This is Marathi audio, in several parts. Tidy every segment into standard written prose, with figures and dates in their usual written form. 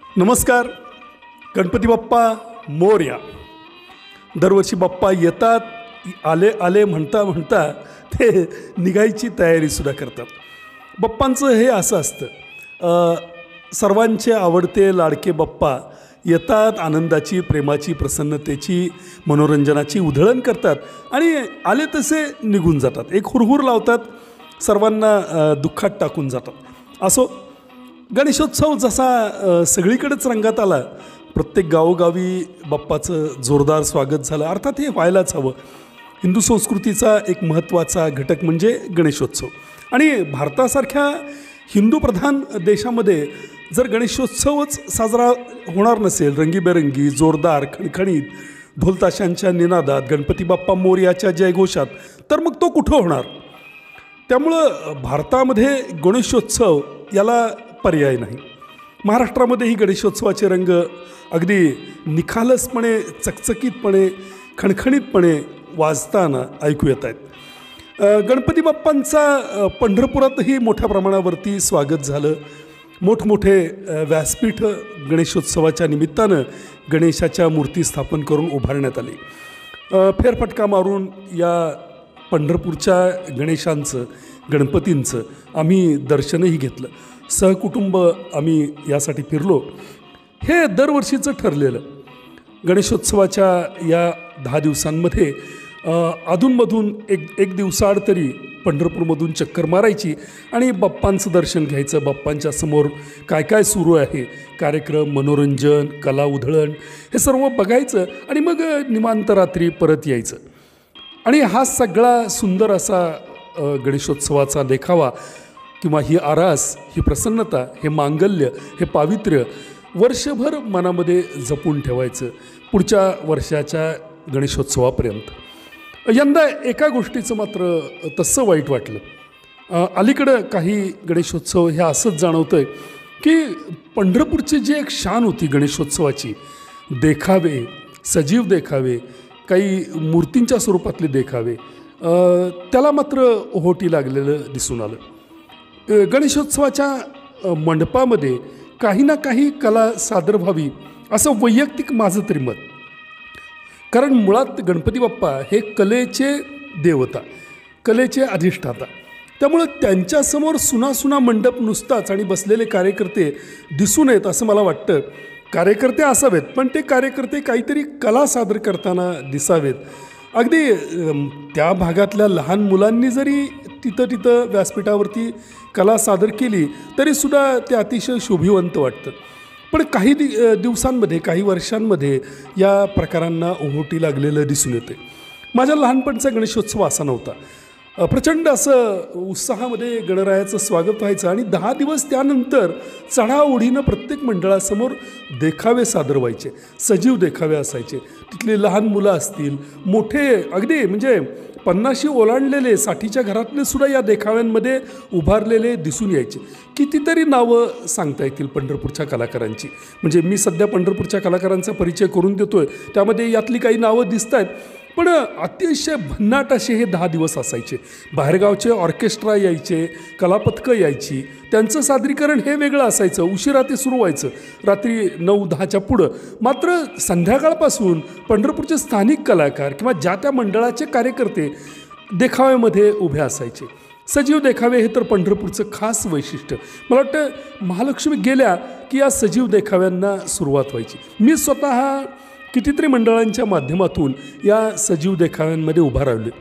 नमस्कार. गणपती बाप्पा मोरया. दरवर्षी बाप्पा येतात, आले आले म्हणता म्हणता ते निघायची तयारीसुद्धा करतात. बाप्पांचं हे असं असतं, सर्वांचे आवडते लाडके बाप्पा येतात, आनंदाची, प्रेमाची, प्रसन्नतेची, मनोरंजनाची उधळण करतात आणि आले तसे निघून जातात. एक हुरहुर लावतात, सर्वांना दुःखात टाकून जातात. असो, गणेशोत्सव जसा सगळीकडेच रंगात आला, प्रत्येक गावोगावी बाप्पाचं जोरदार स्वागत झालं. अर्थात हे व्हायलाच हवं. हिंदू संस्कृतीचा एक महत्त्वाचा घटक म्हणजे गणेशोत्सव. आणि भारतासारख्या हिंदूप्रधान देशामध्ये जर गणेशोत्सवच साजरा होणार नसेल, रंगीबेरंगी, जोरदार, खणखणीत, ढोलताशांच्या निनादात, गणपती बाप्पा मोरयाच्या जयघोषात, तर मग तो कुठं होणार? त्यामुळं भारतामध्ये गणेशोत्सव याला पर्याय नाही. महाराष्ट्रामध्येही गणेशोत्सवाचे रंग अगदी निखालसपणे, चकचकीतपणे, खणखणीतपणे वाजताना ऐकू येत आहेत. गणपती बाप्पांचा पंढरपुरातही मोठ्या प्रमाणावरती स्वागत झालं. मोठमोठे व्यासपीठ गणेशोत्सवाच्या निमित्तानं गणेशाच्या मूर्ती स्थापन करून उभारण्यात आली. फेरफटका मारून या पंढरपूरच्या गणेशांचं, गणपतींचं आम्ही दर्शनही घेतलं. सहकुटुंब आम्ही यासाठी फिरलो. हे दरवर्षीचं ठरलेलं. गणेशोत्सवाच्या या 10 दिवसांमध्ये अधूनमधून एक दिवसाआड तरी पंढरपूरमधून चक्कर मारायची आणि बाप्पांचं दर्शन घ्यायचं. बाप्पांच्या समोर काय काय सुरू आहे, कार्यक्रम, मनोरंजन, कला उधळण, हे सर्व बघायचं आणि मग निवांत रात्री परत यायचं. आणि हा सगळा सुंदर असा गणेशोत्सवाचा देखावा किंवा ही आरास, ही प्रसन्नता, हे मांगल्य, हे पावित्र्य वर्षभर मनामध्ये जपून ठेवायचं पुढच्या वर्षाच्या गणेशोत्सवापर्यंत. यंदा एका गोष्टीचं मात्र तसं वाईट वाटलं. अलीकडं काही गणेशोत्सव हे असंच जाणवतं आहे की पंढरपूरची जी एक शान होती गणेशोत्सवाची, देखावे, सजीव देखावे, काही मूर्तींच्या स्वरूपातले देखावे, त्याला मात्र ओहोटी लागलेलं दिसून आलं. गणेशोत्सवाच्या मंडपामध्ये काही ना काही कला सादर व्हावी असं वैयक्तिक माझं तरी मत. कारण मुळात गणपती बाप्पा हे कलेचे देवता, कलेचे अधिष्ठाता. त्यामुळं त्यांच्यासमोर सुना मंडप नुसताच आणि बसलेले कार्यकर्ते दिसू नयेत असं मला वाटतं. कार्यकर्ते असावेत, पण ते कार्यकर्ते काहीतरी कला सादर करताना दिसावेत. अगदी त्या भागातल्या लहान मुलांनी जरी तिथं व्यासपीठावरती कला सादर केली तरीसुद्धा ते अतिशय शोभिवंत वाटतं. पण काही दिवसांमध्ये, काही वर्षांमध्ये या प्रकारांना ओहोटी लागलेलं दिसून येते. माझ्या लहानपणचा गणेशोत्सव असा नव्हता. प्रचंड असं उत्साहामध्ये गणरायाचं स्वागत व्हायचं आणि 10 दिवस त्यानंतर चढाओढीनं प्रत्येक मंडळासमोर देखावे सादर व्हायचे, सजीव देखावे असायचे. तिथले लहान मुलं असतील, मोठे, अगदी म्हणजे 50शी ओलांडलेले, 60च्या घरातले सुद्धा या देखाव्यांमध्ये उभारलेले दिसून यायचे. कितीतरी नावं सांगता येतील पंढरपूरच्या कलाकारांची. म्हणजे मी सध्या पंढरपूरच्या कलाकारांचा परिचय करून देतोय, त्यामध्ये यातली काही नावं दिसत आहेत. पण अतिशय भन्नाट असे हे 10 दिवस असायचे. बाहेरगावचे ऑर्केस्ट्रा यायचे, कलापथकं यायची, त्यांचं सादरीकरण हे वेगळं असायचं. उशिरा ते सुरू व्हायचं, रात्री 9-10च्या पुढं. मात्र संध्याकाळपासून पंढरपूरचे स्थानिक कलाकार किंवा ज्या त्या मंडळाचे कार्यकर्ते देखाव्यामध्ये उभे असायचे. सजीव देखावे हे तर पंढरपूरचं खास वैशिष्ट्य. मला वाटतं महालक्ष्मी गेल्या की या सजीव देखाव्यांना सुरुवात व्हायची. मी स्वतः कितीतरी मंडळांच्या माध्यमातून या सजीव देखाव्यांमध्ये उभा राहिलो.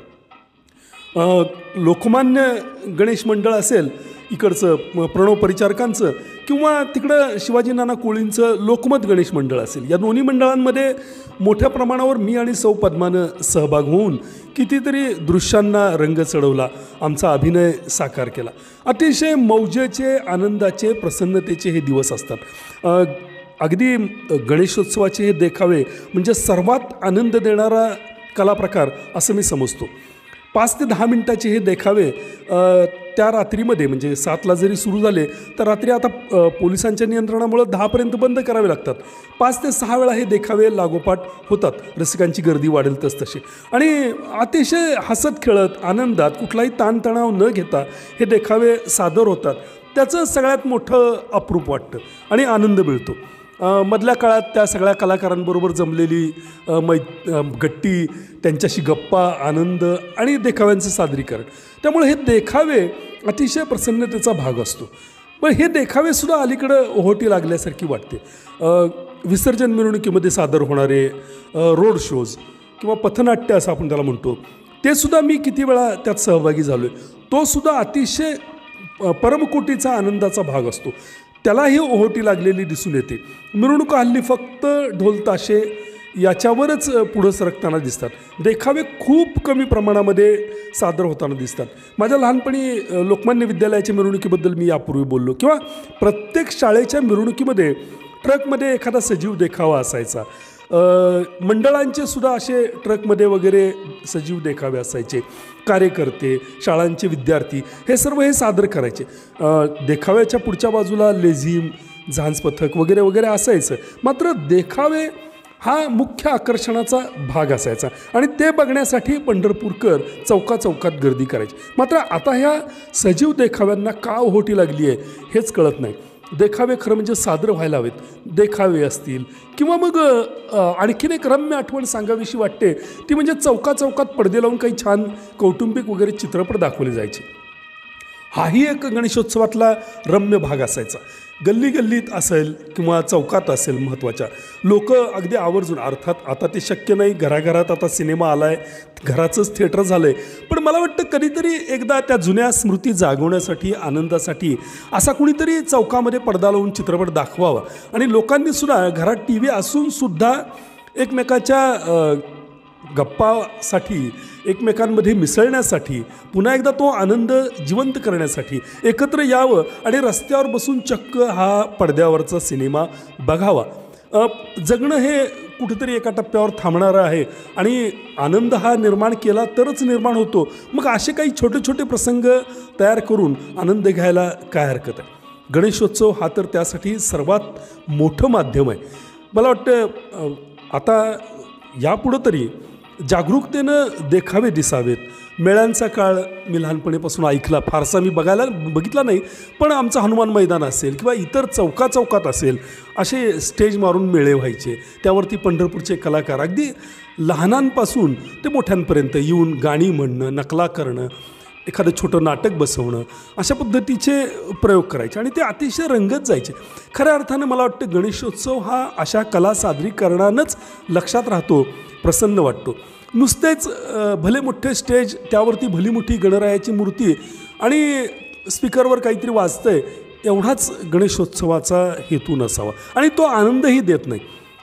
लोकमान्य गणेश मंडळ असेल इकडचं, प्रणव परिचारकांचं, किंवा तिकडं शिवाजी नाना कोळींचं लोकमत गणेश मंडळ असेल, या दोन्ही मंडळांमध्ये मोठ्या प्रमाणावर मी आणि सौ पद्मानं सहभाग होऊन कितीतरी दृश्यांना रंग चढवला, आमचा अभिनय साकार केला. अतिशय मौजेचे, आनंदाचे, प्रसन्नतेचे हे दिवस असतात. अगदी गणेशोत्सवाचे हे देखावे म्हणजे सर्वात आनंद देणारा कलाप्रकार असं मी समजतो. 5 ते 10 मिनिटाचे हे देखावे त्या रात्रीमध्ये, म्हणजे 7ला जरी सुरू झाले तर रात्री आता पोलिसांच्या नियंत्रणामुळं 10पर्यंत बंद करावे लागतात. 5 ते 6 वेळा हे देखावे लागोपाठ होतात. रसिकांची गर्दी वाढेल तसे आणि अतिशय हसत खेळत, आनंदात, कुठलाही ताणतणाव न घेता हे देखावे सादर होतात. त्याचं सगळ्यात मोठं अप्रूप वाटतं आणि आनंद मिळतो. मधल्या काळात त्या सगळ्या कलाकारांबरोबर जमलेली गट्टी, त्यांच्याशी गप्पा, आनंद आणि देखाव्यांचं सादरीकरण. त्यामुळे हे देखावे अतिशय प्रसन्नतेचा भाग असतो. पण हे देखावेसुद्धा अलीकडं ओहोटी लागल्यासारखी वाटते. विसर्जन मिरवणुकीमध्ये सादर होणारे रोड शोज किंवा पथनाट्य असं आपण त्याला म्हणतो, ते सुद्धा मी किती वेळा त्यात सहभागी झालो आहे. तो सुद्धा अतिशय परमकोटीचा आनंदाचा भाग असतो. त्यालाही ओहोटी लागलेली दिसून येते. मिरवणुका हल्ली फक्त ढोल ताशे याच्यावरच पुढं सरकताना दिसतात. देखावे खूप कमी प्रमाणामध्ये सादर होताना दिसतात. माझ्या लहानपणी लोकमान्य विद्यालयाच्या मिरवणुकीबद्दल मी यापूर्वी बोललो, किंवा प्रत्येक शाळेच्या मिरवणुकीमध्ये ट्रकमध्ये एखादा सजीव देखावा असायचा. मंडळांचे सुद्धा असे ट्रकमध्ये वगैरे सजीव देखावे असायचे. कार्यकर्ते, शाळांचे विद्यार्थी हे सर्व हे सादर करायचे. देखाव्याच्या पुढच्या बाजूला लेझिम, झांज पथक वगैरे वगैरे असायचं. मात्र देखावे हा मुख्य आकर्षणाचा भाग असायचा आणि ते बघण्यासाठी पंढरपूरकर चौकाचौकात गर्दी करायची. मात्र आता ह्या सजीव देखाव्यांना का ओहोटी लागली आहे हेच कळत नाही. देखावे खरं म्हणजे सादर व्हायला हवेत. देखावे असतील किंवा मग आणखीन एक रम्य आठवण सांगावीशी वाटते, ती म्हणजे चौकाचौकात पडदे लावून काही छान कौटुंबिक वगैरे चित्रपट दाखवले जायचे. हाही एक गणेशोत्सवातला रम्य भाग असायचा. गल्ली गल्लीत असेल किंवा चौकात असेल महत्त्वाच्या, लोक अगदी आवर्जून, अर्थात आता ते शक्य नाही, घराघरात आता सिनेमा आला आहे, घराचंच थिएटर झालं आहे, पण मला वाटतं कधीतरी एकदा त्या जुन्या स्मृती जागवण्यासाठी, आनंदासाठी असा कुणीतरी चौकामध्ये पडदा लावून चित्रपट दाखवावा आणि लोकांनीसुद्धा घरात टी व्ही असूनसुद्धा एकमेकाच्या गप्पासाठी, एकमेकांमध्ये मिसळण्यासाठी, पुन्हा एकदा तो आनंद जिवंत करण्यासाठी एकत्र यावं आणि रस्त्यावर बसून चक्क हा पडद्यावरचा सिनेमा बघावा. जगणं हे कुठेतरी एका टप्प्यावर थांबणारं आहे आणि आनंद हा निर्माण केला तरच निर्माण होतो. मग असे काही छोटे छोटे प्रसंग तयार करून आनंद घ्यायला काय हरकत आहे. गणेशोत्सव हा तर त्यासाठी सर्वात मोठं माध्यम आहे. मला वाटतं आता यापुढं तरी जागरूकतेनं देखावे दिसावेत. मेळ्यांचा काळ मी लहानपणीपासून ऐकला, फारसा मी बघितला नाही, पण आमचं हनुमान मैदान असेल किंवा इतर चौकाचौकात असेल असे स्टेज मारून मेळे व्हायचे. त्यावरती पंढरपूरचे कलाकार अगदी लहानांपासून ते मोठ्यांपर्यंत येऊन गाणी म्हणणं, नकला करणं, एखादं छोटं नाटक बसवणं, अशा पद्धतीचे प्रयोग करायचे आणि ते अतिशय रंगत जायचे. खऱ्या अर्थानं मला वाटतं गणेशोत्सव हा अशा कला सादरीकरणानंच लक्षात राहतो, प्रसन्न वाटतो. नुसतेच भले मोठे स्टेज, त्यावरती भली मोठी गणरायाची मूर्ती आणि स्पीकरवर काहीतरी वाजतंय, एवढाच गणेशोत्सवाचा हेतू नसावा आणि तो आनंदही देत नाही.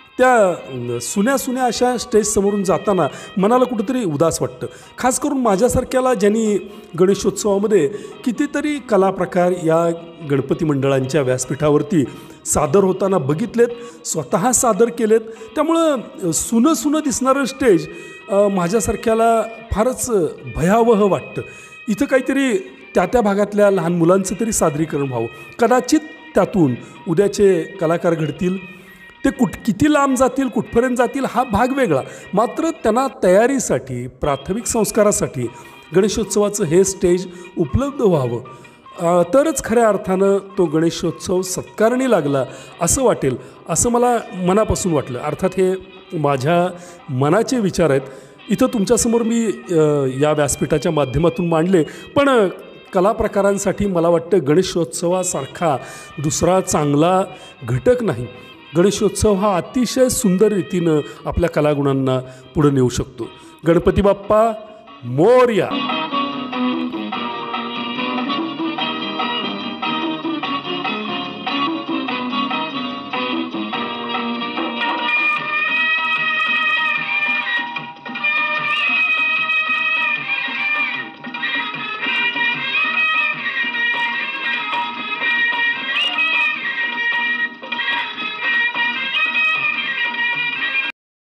त्या सुन्या अशा स्टेजसमोरून जाताना मनाला कुठंतरी उदास वाटतं. खास करून माझ्यासारख्याला, ज्यांनी गणेशोत्सवामध्ये कितीतरी कलाप्रकार या गणपती मंडळांच्या व्यासपीठावरती सादर होताना बघितलेत, स्वतः सादर केलेत. त्यामुळं सुनं दिसणारं स्टेज माझ्यासारख्याला फारच भयावह वाटतं. इथं काहीतरी त्या भागातल्या लहान मुलांचं तरी सादरीकरण व्हावं. कदाचित त्यातून उद्याचे कलाकार घडतील. ते किती लांब जातील, कुठपर्यंत जातील हा भाग वेगळा. मात्र त्यांना तयारीसाठी, प्राथमिक संस्कारासाठी गणेशोत्सवाचं हे स्टेज उपलब्ध व्हावं, तरच खऱ्या अर्थानं तो गणेशोत्सव सत्कारणी लागला असं वाटेल, असं मला मनापासून वाटलं. अर्थात हे माझ्या मनाचे विचार आहेत, इथं तुमच्यासमोर मी या व्यासपीठाच्या माध्यमातून मांडले. पण कलाप्रकारांसाठी मला वाटतं गणेशोत्सवासारखा दुसरा चांगला घटक नाही. गणेशोत्सव हा अतिशय सुंदर रीतीनं आपल्या कलागुणांना पुढे नेऊ शकतो. गणपती बाप्पा मोरया.